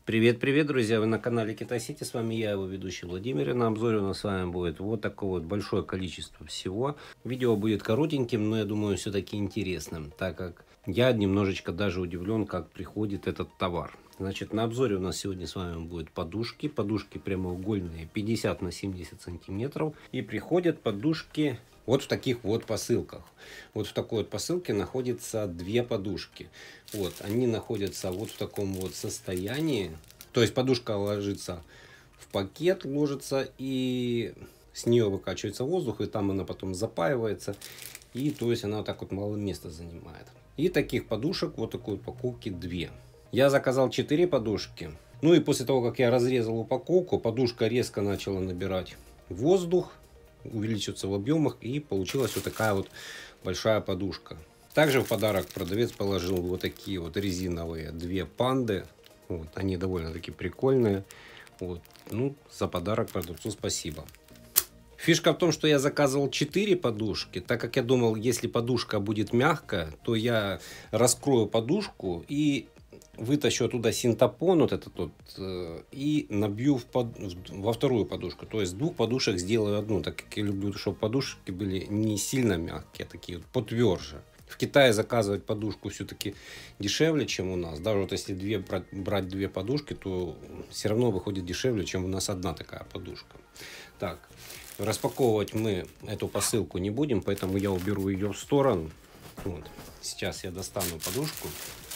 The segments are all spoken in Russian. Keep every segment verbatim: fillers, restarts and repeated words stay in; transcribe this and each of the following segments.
Привет-привет, друзья! Вы на канале Китай Сити. С вами я, его ведущий Владимир. И на обзоре у нас с вами будет вот такое вот большое количество всего. Видео будет коротеньким, но я думаю, все-таки интересным, так как я немножечко даже удивлен, как приходит этот товар. Значит, на обзоре у нас сегодня с вами будут подушки. Подушки прямоугольные, пятьдесят на семьдесят сантиметров. И приходят подушки вот в таких вот посылках. Вот в такой вот посылке находятся две подушки. Вот, они находятся вот в таком вот состоянии. То есть подушка ложится в пакет, ложится, и с нее выкачивается воздух, и там она потом запаивается. И то есть она вот так вот мало места занимает. И таких подушек вот такой упаковки две. Я заказал четыре подушки. Ну и после того, как я разрезал упаковку, подушка резко начала набирать воздух, увеличиваться в объемах, и получилась вот такая вот большая подушка. Также в подарок продавец положил вот такие вот резиновые две панды. Вот, они довольно-таки прикольные. Вот, ну, за подарок продавцу спасибо. Фишка в том, что я заказывал четыре подушки, так как я думал, если подушка будет мягкая, то я раскрою подушку и вытащу оттуда синтопон вот этот вот э, и набью в под, во вторую подушку. То есть с двух подушек сделаю одну, так как я люблю, чтобы подушки были не сильно мягкие, а такие вот потверже. В Китае заказывать подушку все-таки дешевле, чем у нас. Даже вот если две, брать, брать две подушки, то все равно выходит дешевле, чем у нас одна такая подушка. Так, распаковывать мы эту посылку не будем, поэтому я уберу ее в сторону. Вот. Сейчас я достану подушку.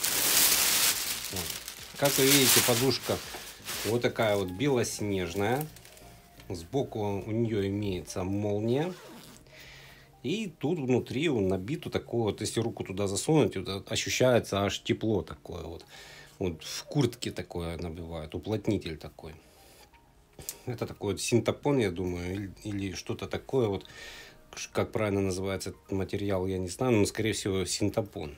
Вот. Как вы видите, подушка вот такая вот белоснежная. Сбоку у нее имеется молния. И тут внутри он набит вот такой вот, если руку туда засунуть, вот, ощущается аж тепло такое вот. Вот в куртке такое набивает, уплотнитель такой. Это такой вот синтопон, я думаю, или, или что-то такое вот. Как правильно называется этот материал, я не знаю, но скорее всего синтопон.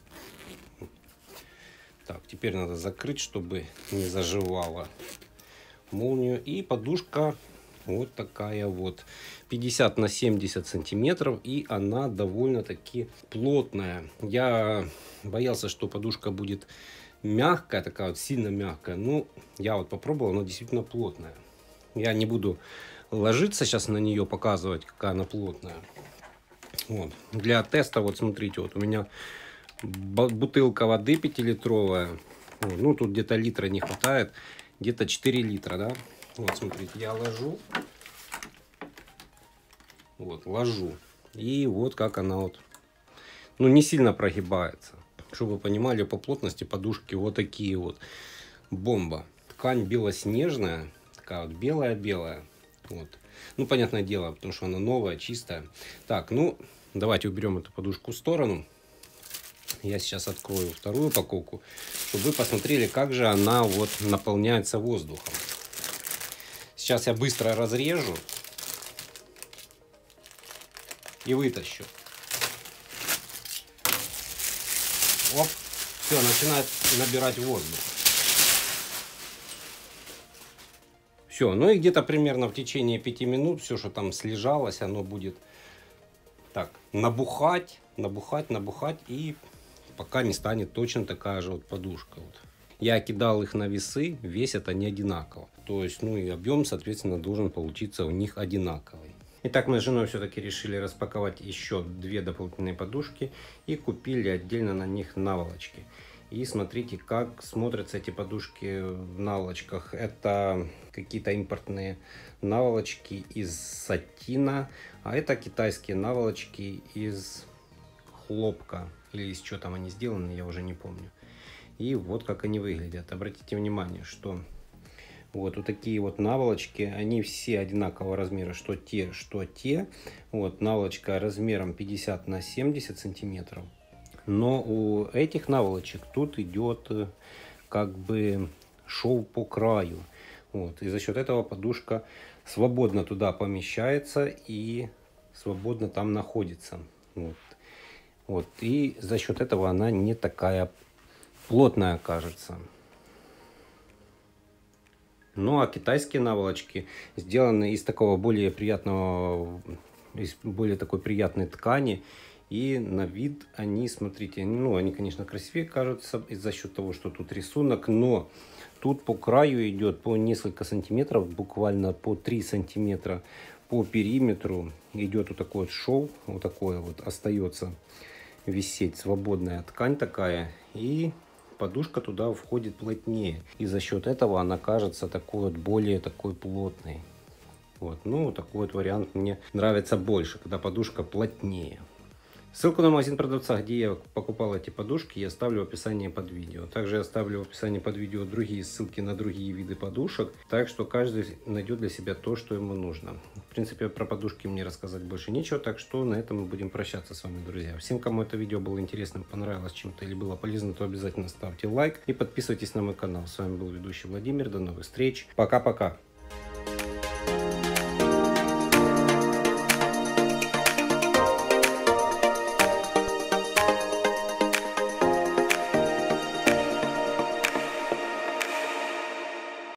Так, теперь надо закрыть, чтобы не заживало молнию. И подушка вот такая вот, пятьдесят на семьдесят сантиметров, и она довольно-таки плотная. Я боялся, что подушка будет мягкая, такая вот сильно мягкая. Ну, я вот попробовал, она действительно плотная. Я не буду ложиться сейчас на нее, показывать, какая она плотная. Вот. Для теста, вот смотрите, вот у меня бутылка воды пятилитровая. Ну, тут где-то литра не хватает. Где-то четыре литра, да? Вот, смотрите, я ложу. Вот, ложу. И вот как она вот, ну, не сильно прогибается. Чтобы вы понимали, по плотности подушки вот такие вот. Бомба. Ткань белоснежная. Такая вот белая-белая. Вот. Ну, понятное дело, потому что она новая, чистая. Так, ну, давайте уберем эту подушку в сторону. Я сейчас открою вторую упаковку, чтобы вы посмотрели, как же она вот наполняется воздухом. Сейчас я быстро разрежу и вытащу. Оп, все, начинает набирать воздух. Все, ну и где-то примерно в течение пяти минут все, что там слежалось, оно будет так набухать, набухать, набухать, и пока не станет точно такая же вот подушка. Вот. Я кидал их на весы, весят они одинаково. То есть, ну и объем, соответственно, должен получиться у них одинаковый. Итак, мы с женой все-таки решили распаковать еще две дополнительные подушки и купили отдельно на них наволочки. И смотрите, как смотрятся эти подушки в наволочках. Это какие-то импортные наволочки из сатина, а это китайские наволочки из хлопка. Или из чего там они сделаны, я уже не помню. И вот как они выглядят. Обратите внимание, что вот, вот такие вот наволочки, они все одинакового размера, что те, что те. Вот наволочка размером пятьдесят на семьдесят сантиметров. Но у этих наволочек тут идет как бы шов по краю. Вот, и за счет этого подушка свободно туда помещается и свободно там находится. Вот. Вот, и за счет этого она не такая плотная кажется. Ну а китайские наволочки сделаны из такого более приятного, из более такой приятной ткани. И на вид они, смотрите, ну они, конечно, красивее кажутся за счет того, что тут рисунок, но Тут по краю идет по несколько сантиметров, буквально по три сантиметра по периметру. Идет вот такой вот шов, вот такое вот остается висеть свободная ткань такая. И подушка туда входит плотнее. И за счет этого она кажется такой вот более такой плотной. Вот, ну, такой вот вариант мне нравится больше, когда подушка плотнее. Ссылку на магазин продавца, где я покупал эти подушки, я оставлю в описании под видео. Также я оставлю в описании под видео другие ссылки на другие виды подушек. Так что каждый найдет для себя то, что ему нужно. В принципе, про подушки мне рассказать больше нечего. Так что на этом мы будем прощаться с вами, друзья. Всем, кому это видео было интересным, понравилось чем-то или было полезно, то обязательно ставьте лайк и подписывайтесь на мой канал. С вами был ведущий Владимир. До новых встреч. Пока-пока.